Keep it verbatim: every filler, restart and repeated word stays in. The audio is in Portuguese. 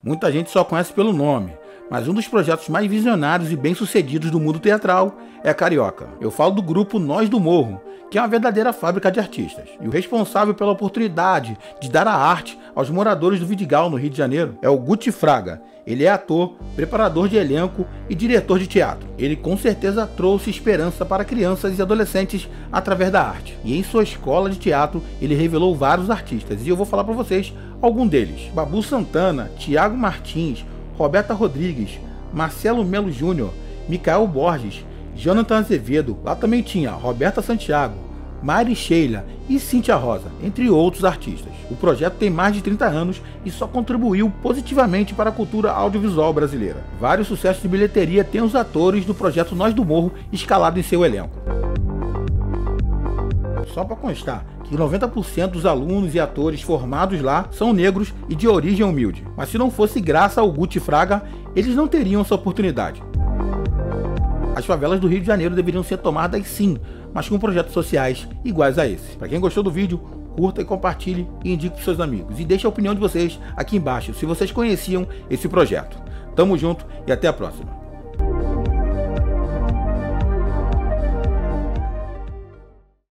Muita gente só conhece pelo nome, mas um dos projetos mais visionários e bem-sucedidos do mundo teatral é a Carioca. Eu falo do grupo Nós do Morro, que é uma verdadeira fábrica de artistas. E o responsável pela oportunidade de dar a arte aos moradores do Vidigal, no Rio de Janeiro, é o Guti Fraga. Ele é ator, preparador de elenco e diretor de teatro. Ele com certeza trouxe esperança para crianças e adolescentes através da arte. E em sua escola de teatro, ele revelou vários artistas. E eu vou falar para vocês algum deles. Babu Santana, Thiago Martins, Roberta Rodrigues, Marcelo Melo Júnior, Micael Borges, Jonathan Azevedo. Lá também tinha Roberta Santiago, Mari Sheila e Cíntia Rosa, entre outros artistas. O projeto tem mais de trinta anos e só contribuiu positivamente para a cultura audiovisual brasileira. Vários sucessos de bilheteria têm os atores do projeto Nós do Morro escalados em seu elenco. Só para constar que noventa por cento dos alunos e atores formados lá são negros e de origem humilde. Mas se não fosse graças ao Guti Fraga, eles não teriam essa oportunidade. As favelas do Rio de Janeiro deveriam ser tomadas sim, mas com projetos sociais iguais a esse. Para quem gostou do vídeo, curta e compartilhe e indique para seus amigos. E deixe a opinião de vocês aqui embaixo, se vocês conheciam esse projeto. Tamo junto e até a próxima.